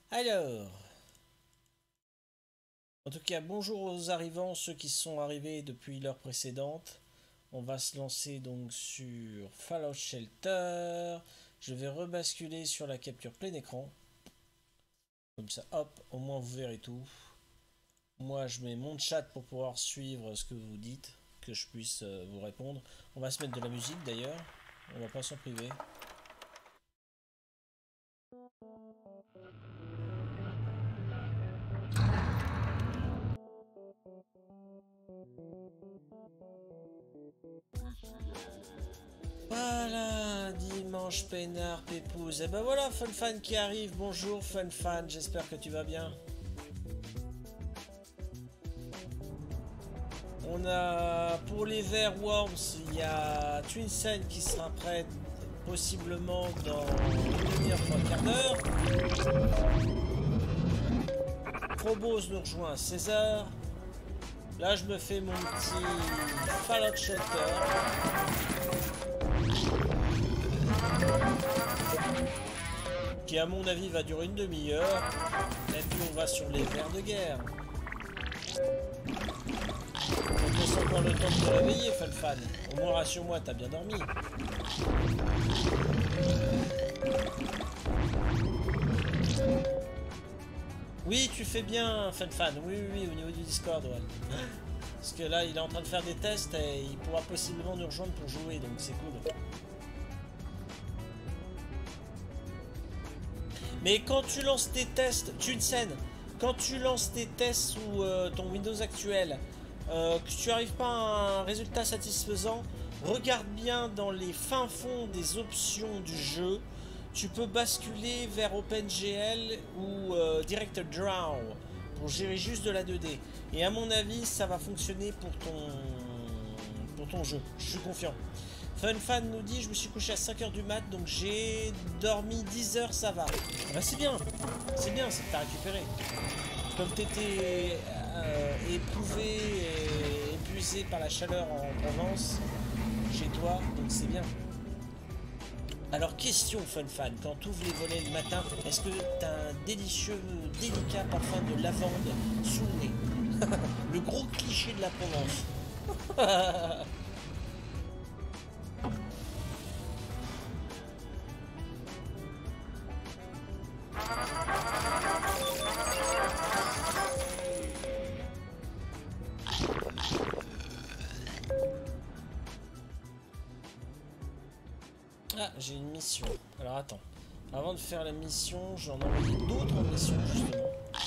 Alors, en tout cas, bonjour aux arrivants, ceux qui sont arrivés depuis l'heure précédente. On va se lancer donc sur Fallout Shelter. Je vais rebasculer sur la capture plein écran. Comme ça, hop, au moins vous verrez tout. Moi, je mets mon chat pour pouvoir suivre ce que vous dites, que je puisse vous répondre. On va se mettre de la musique d'ailleurs. On va pas s'en priver. Voilà, dimanche peinard, pépouze. Et ben voilà, FunFan qui arrive. Bonjour FunFan, j'espère que tu vas bien. On a pour les verts Worms, il y a Twinsen qui sera prête possiblement dans une demi-heure, un quart d'heure. Probos nous rejoint à 16h. Là, je me fais mon petit Fallout Shelter. Qui, à mon avis, va durer une demi-heure. Et puis, on va sur les vers de guerre. On te laisse encore le temps de te réveiller, FunFan. Au moins, rassure-moi, t'as bien dormi. Oui, tu fais bien, FunFan. Oui, au niveau du Discord, ouais. Parce que là, il est en train de faire des tests et il pourra possiblement nous rejoindre pour jouer, donc c'est cool. Mais quand tu lances tes tests, Tunsen, quand tu lances tes tests sous ton Windows actuel, que tu n'arrives pas à un résultat satisfaisant, regarde bien dans les fins fonds des options du jeu. Tu peux basculer vers OpenGL ou Direct Draw pour gérer juste de la 2D. Et à mon avis, ça va fonctionner pour ton jeu. Je suis confiant. FunFan nous dit, je me suis couché à 5h du mat, donc j'ai dormi 10 heures, ça va. Bah c'est bien, c'est que t'as récupéré. Comme t'étais éprouvé et épuisé par la chaleur en Provence, chez toi, donc c'est bien. Alors question FunFan, quand tu ouvres les volets le matin, est-ce que t'as un délicieux, délicat parfum de lavande sous le nez? Le gros cliché de la Provence. Ah, j'ai une mission. Alors attends. Avant de faire la mission, j'en ai envoyé d'autres missions justement.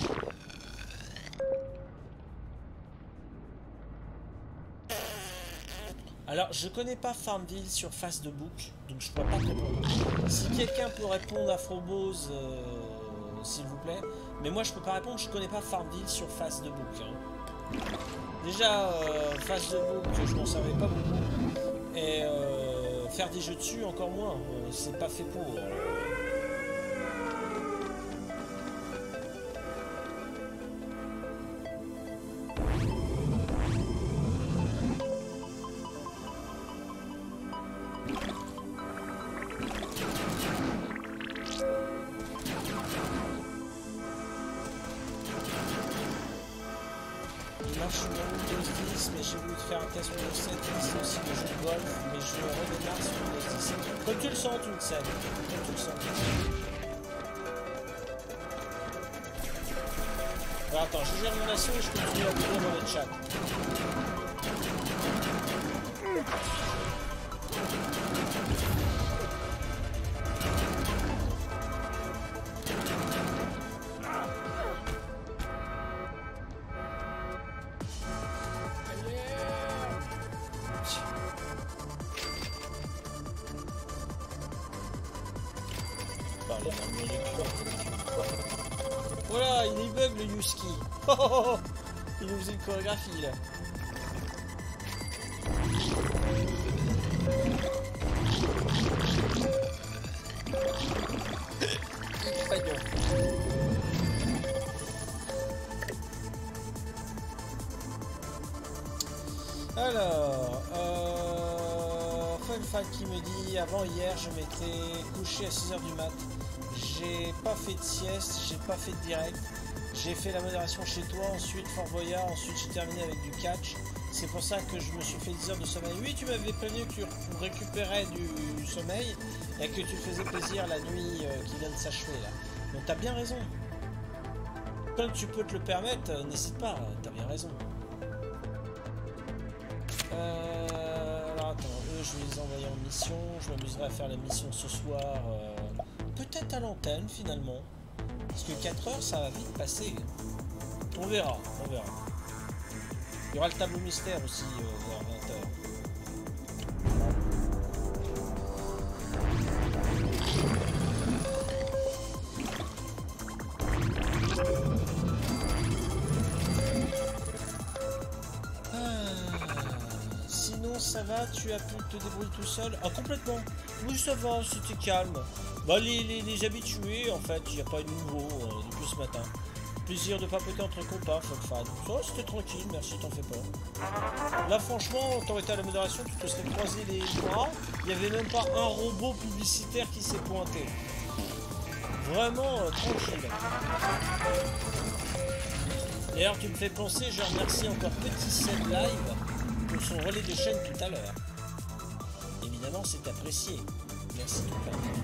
Alors, je connais pas Farmville sur Facebook, donc je pourrais pas te répondre. Si quelqu'un peut répondre à Frobose, s'il vous plaît. Mais moi, je peux pas répondre, je connais pas Farmville sur Facebook. Hein. Déjà, Facebook, je m'en servais pas beaucoup. Et faire des jeux dessus, encore moins. C'est pas fait pour. Mais j'ai voulu faire un test Windows 7, c'est aussi des jeux de golf, mais je redémarre sur Windows 10. Comme tu le sens, tu le sais. Comme tu le sens. Alors attends, je gère mon assaut et je continue à courir dans le chat. Voilà, il bug le Yuski. Oh, oh, oh. Il nous faisait une chorégraphie là. Alors, qui me dit avant hier je m'étais couché à 6h du mat. J'ai pas fait de sieste, j'ai pas fait de direct. J'ai fait la modération chez toi, ensuite Fort Boyard, ensuite j'ai terminé avec du catch. C'est pour ça que je me suis fait 10 heures de sommeil. Oui, tu m'avais prévenu que tu récupérais du sommeil et que tu faisais plaisir la nuit qui vient de s'achever là. Donc t'as bien raison. Quand tu peux te le permettre, n'hésite pas, t'as bien raison. Alors attends, eux je vais les envoyer en mission. Je m'amuserai à faire la mission ce soir. Peut-être à l'antenne finalement. Parce que 4 heures ça va vite passer. On verra, on verra. Il y aura le tableau mystère aussi vers 20 heures. Sinon ça va, tu as pu te débrouiller tout seul? Ah complètement. Oui ça va, c'était calme. Bah les habitués en fait, il n'y a pas de nouveau depuis ce matin. Plaisir de papoter entre copains, fuck fan. Ça c'était tranquille, merci, t'en fais pas. Là franchement, t'aurais été à la modération, tu te serais croisé les bras. Il n'y avait même pas un robot publicitaire qui s'est pointé. Vraiment tranquille. D'ailleurs tu me fais penser, je remercie encore Petit Ced Live pour son relais de chaîne tout à l'heure. Évidemment c'est apprécié. Merci tout le monde.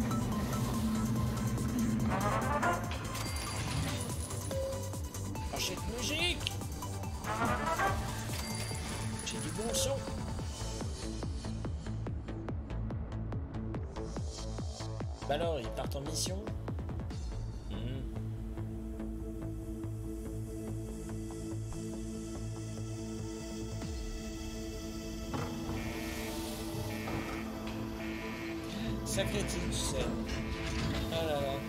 Cette musique, j'ai du bon son. Bah alors, ils partent en mission. Sacré titre, tu sais. Ah là là.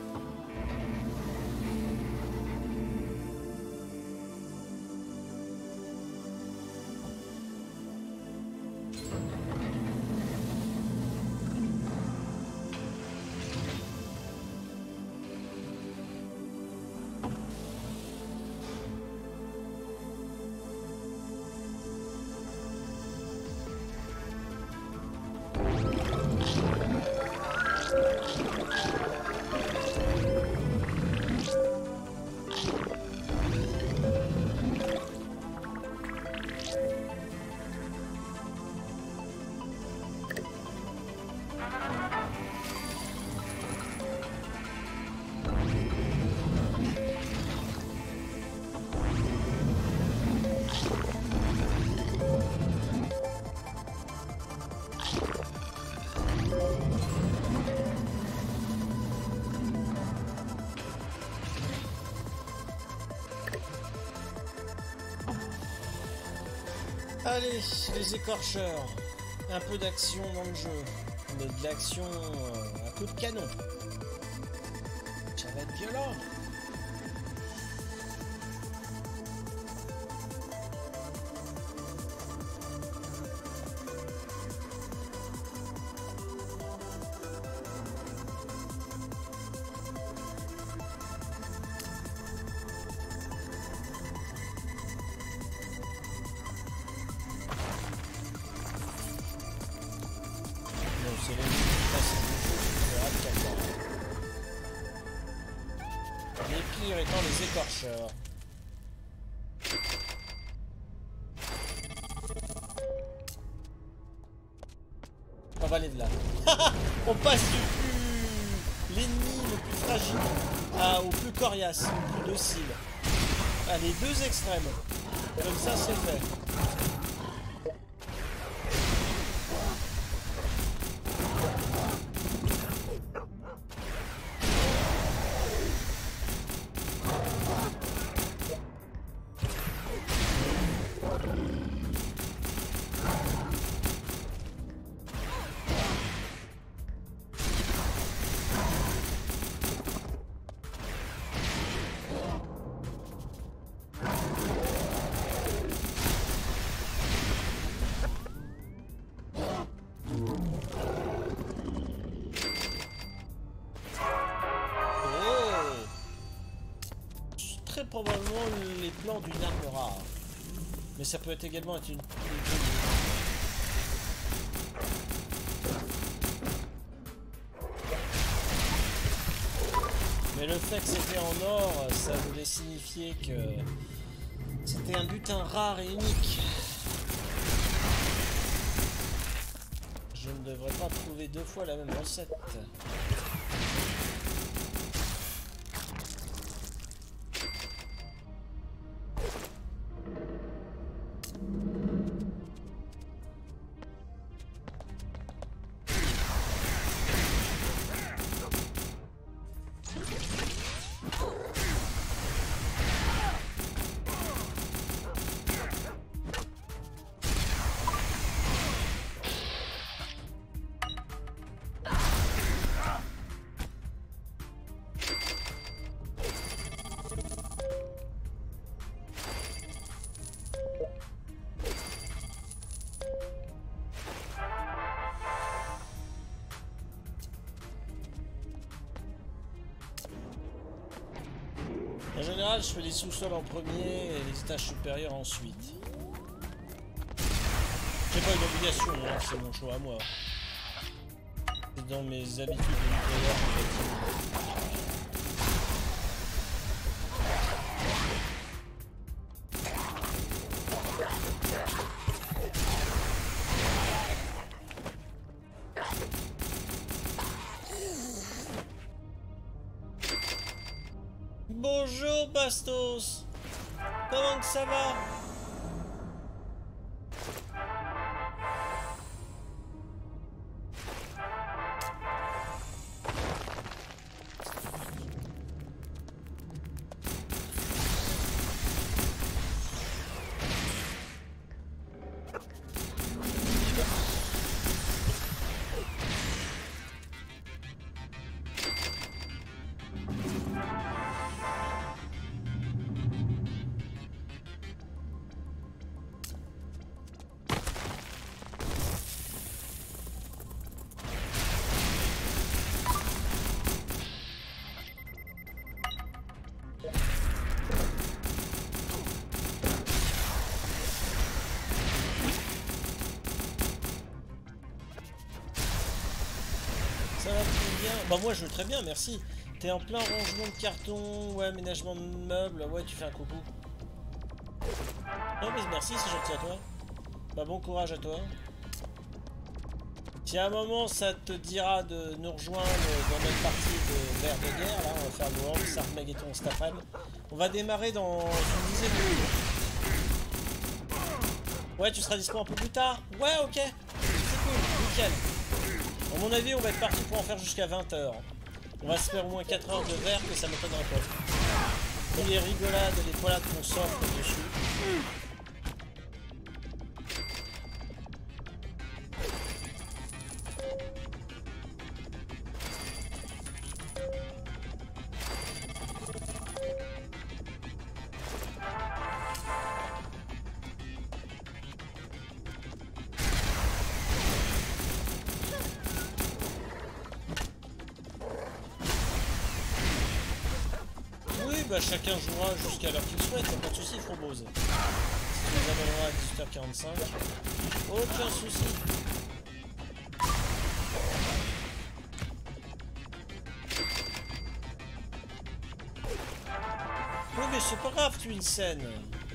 Allez, les écorcheurs. Un peu d'action dans le jeu. Mais de l'action à coup de canon. Ça va être violent. Écorcheurs. On va aller de là. On passe du plus l'ennemi le plus fragile au plus coriace, au plus docile. À les deux extrêmes. Comme ça c'est fait. Probablement les plans d'une arme rare. Mais ça peut être également une Mais le fait que c'était en or, ça voulait signifier que c'était un butin rare et unique. Je ne devrais pas trouver deux fois la même recette. En général, je fais les sous-sols en premier et les étages supérieurs ensuite. C'est pas une obligation, hein, c'est mon choix à moi. C'est dans mes habitudes de nettoyage, en fait. Bonjour Bastos, comment que ça va? Bah moi je veux très bien, merci. T'es en plein rangement de carton, ouais, aménagement de meubles, ouais, tu fais un coucou. Non mais merci, c'est gentil à toi. Bah bon courage à toi. Si à un moment ça te dira de nous rejoindre dans notre partie de Vers de Guerre, là on va faire le World Sarmageddon cet après-midi. On va démarrer dans une dizaine de minutes. Ouais, tu seras dispo un peu plus tard. Ouais, ok. C'est cool, nickel. À mon avis, on va être parti pour en faire jusqu'à 20 h. On va se faire au moins 4 heures de verre, que ça m'étonnerait pas. Et les rigolades et les poilades qu'on s'offre dessus. Chacun jouera jusqu'à l'heure qu'il souhaite, y'a pas de soucis, Frobose. Si tu nous abonneras à 18h45, aucun souci. Oui, mais c'est pas grave, tu es une scène.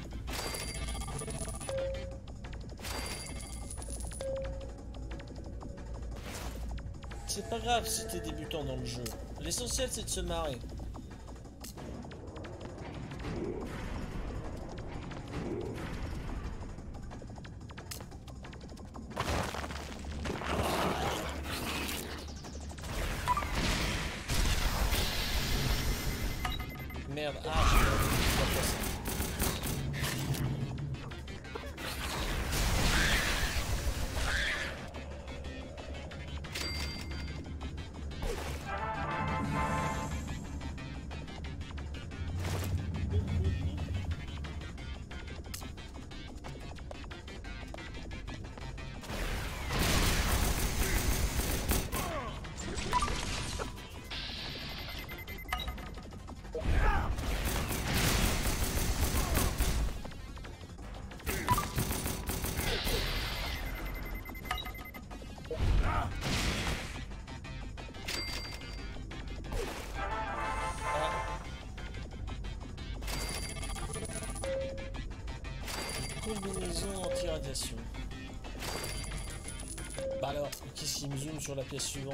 C'est pas grave si t'es débutant dans le jeu. L'essentiel, c'est de se marrer. Merde, ah, j'ai pas ça. radiation. Bah alors, qu'est-ce qui me zoome sur la pièce suivante?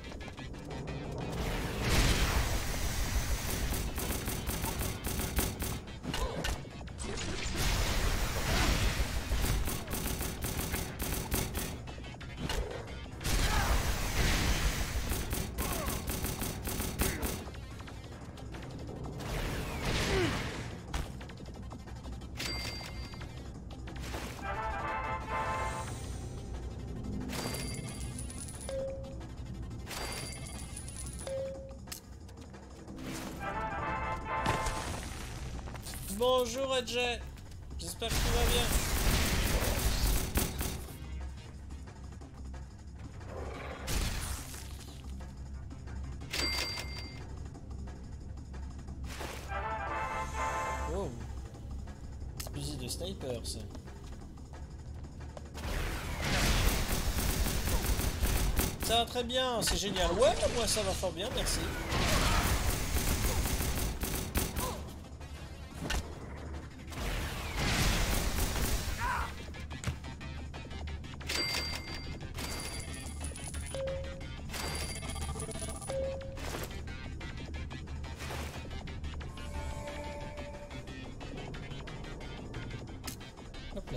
Bonjour Edge, j'espère que tout va bien. Oh, fusil de sniper ça. Ça va très bien, c'est génial. Ouais, moi ça va fort bien, merci. Hop là.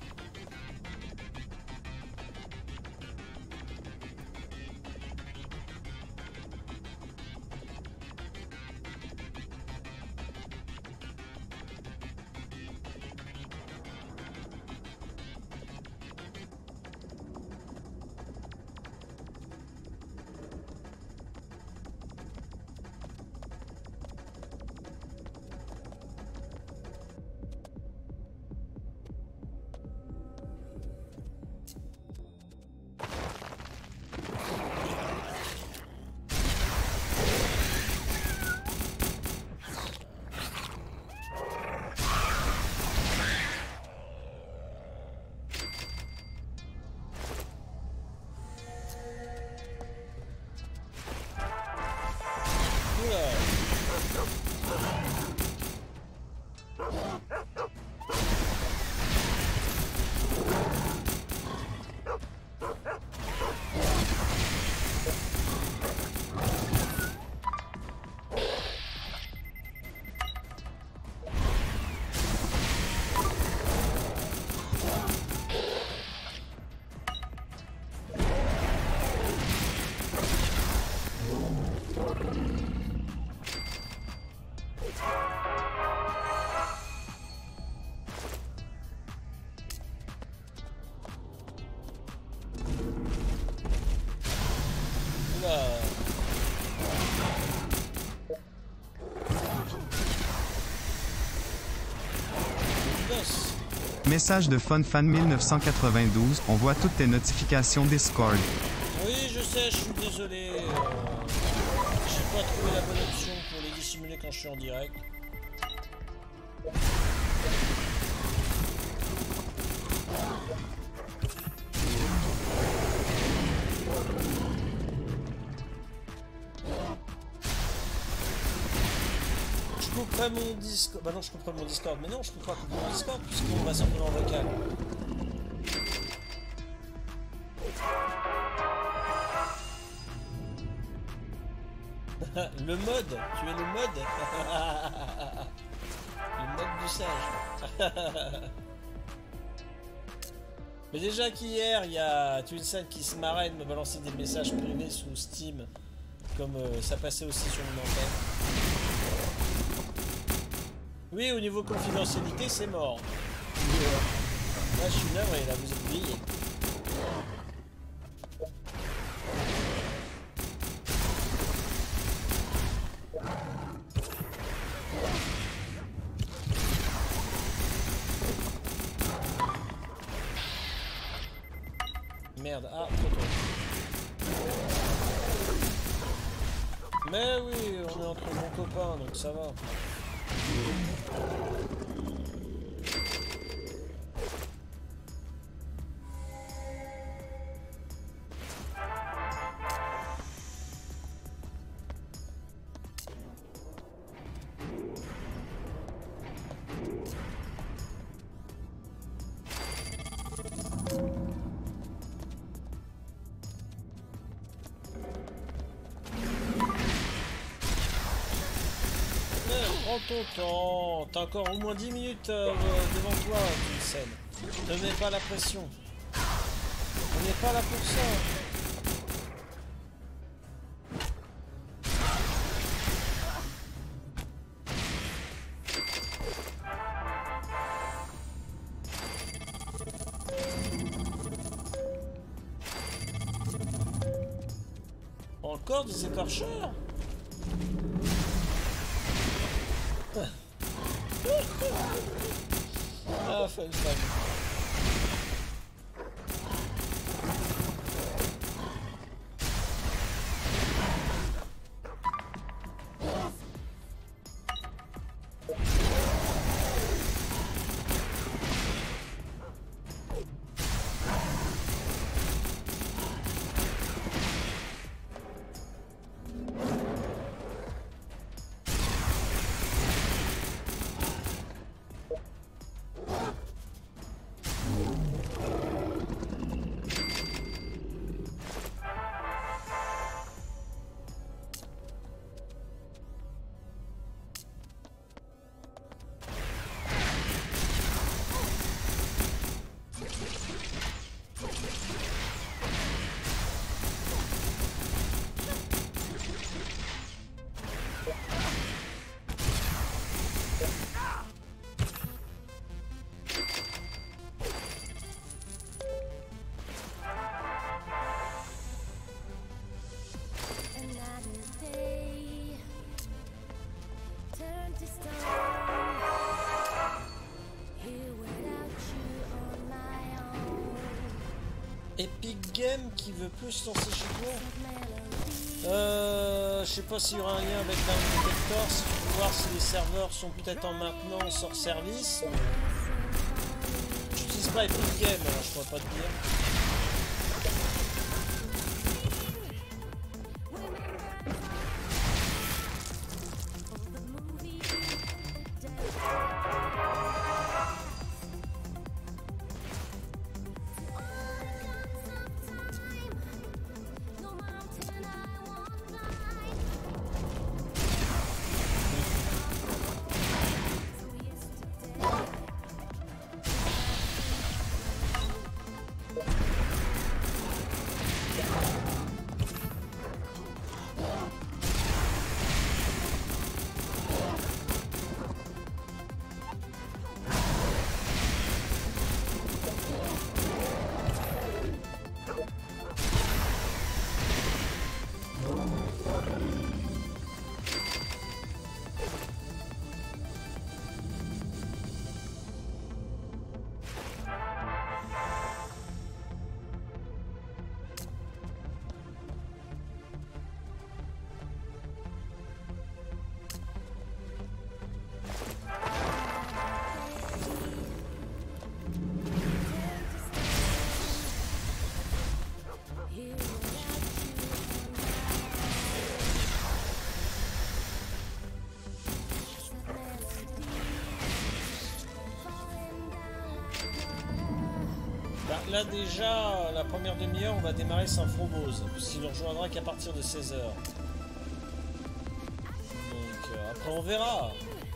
Message de FunFan1992, on voit toutes tes notifications Discord. Oui, je sais, je suis désolé. J'ai pas trouvé la bonne option pour les dissimuler quand je suis en direct. Je couperai mon Discord. Bah non, je couperai mon Discord. Mais non, je peux pas couper mon Discord puisqu'on va simplement en vocal. Le mode, tu es le mode. Le mode du sage. Mais déjà qu'hier, il y a Twinsen qui se marrait de me balancer des messages privés sous Steam, comme ça passait aussi sur mon antenne. Oui, au niveau confidentialité, c'est mort. Là, je suis navré, là, vous êtes grillés. Merde, ah, trop tôt. Mais oui, on est entre bons copains, donc ça va. Prends ton temps. T'as encore au moins 10 minutes devant toi, Vincent. Ne mets pas la pression. On n'est pas là pour ça. Encore des écorcheurs? Ah, fun. Epic Games qui veut plus lancer chez toi. Je sais pas s'il y aura un lien avec Down Detectors. Il faut voir si les serveurs sont peut-être en maintenance hors service. J'utilise pas Epic Games, alors je pourrais pas te dire. Là déjà, la première demi-heure, on va démarrer sans Frobose, puisqu'il ne rejoindra qu'à partir de 16h. Donc après on verra.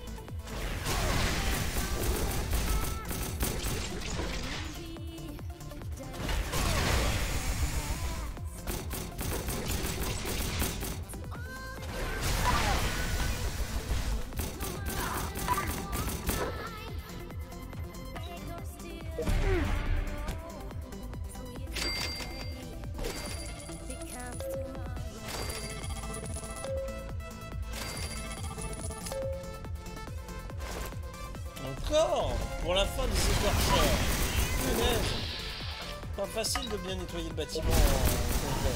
Encore pour la fin des écorcheurs. Punaise. Pas facile de bien nettoyer le bâtiment en complet.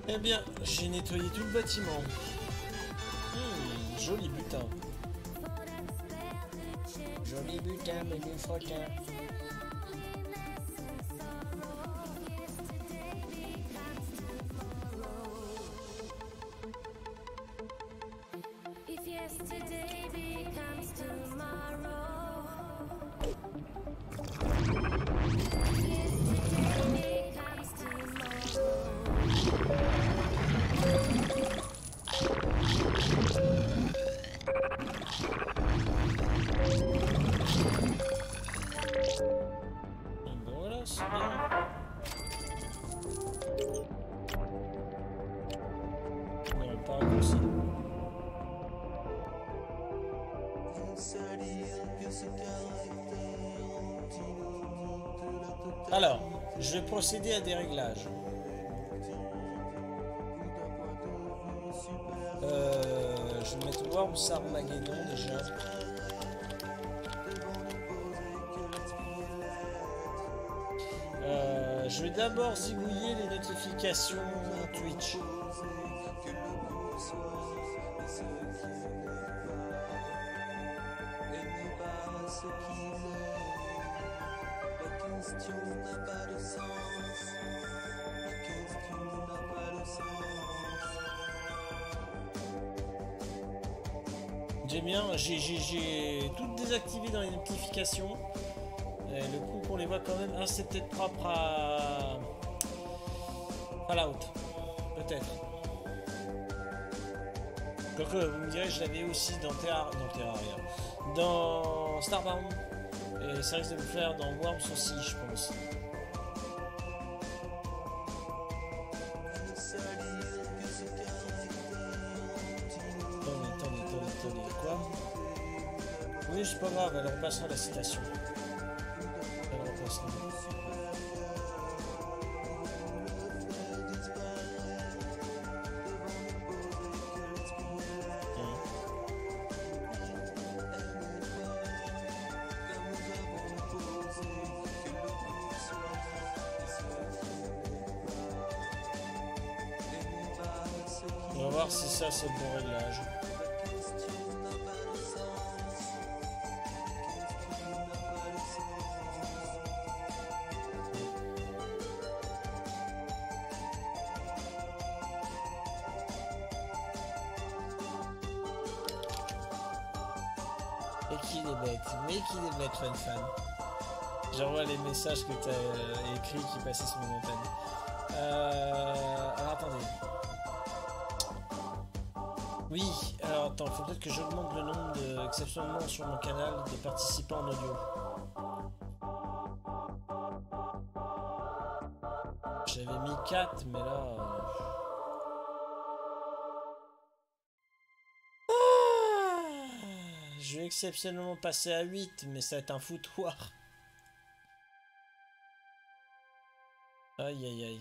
Eh bien, j'ai nettoyé tout le bâtiment. Joli butin. Joli butin, mais du fretin. Voilà, c'est bien. Non, pas raccourci. Alors, je vais procéder à des réglages. Je vais mettre Worms Armageddon déjà. Je vais d'abord zigouiller les notifications Twitch. J'aime bien, j'ai tout désactivé dans les notifications. Et le coup qu'on les voit quand même, c'est peut-être propre à Fallout, peut-être. Donc vous me direz, je l'avais aussi dans Terraria, dans Starbound, et ça risque de me faire dans Worms aussi, je pense. Attendez, quoi? Oui, c'est pas grave, elle repassera la citation. Elle repassera. On va voir si ça c'est le bon réglage. Et qu'il est bête, mais qu'il est bête, fan. J'envoie les messages que tu as écrits qui passaient sur mon antenne. Alors attendez. Oui, alors attends, il faut peut-être que j'augmente le nombre exceptionnellement sur mon canal de participants en audio. J'avais mis 4, mais là... Je vais exceptionnellement passer à 8, mais ça va être un foutoir. Aïe aïe aïe.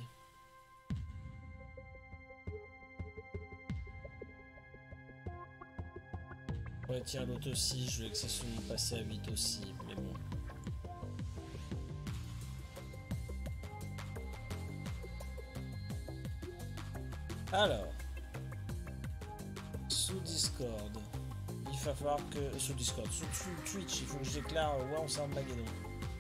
Ouais, tiens, l'autre aussi, je vais exceptionnellement passer à 8 aussi, mais bon. Alors, sous Discord, il va falloir que... Sous Discord, sous Twitch, il faut que je déclare Worms Armageddon.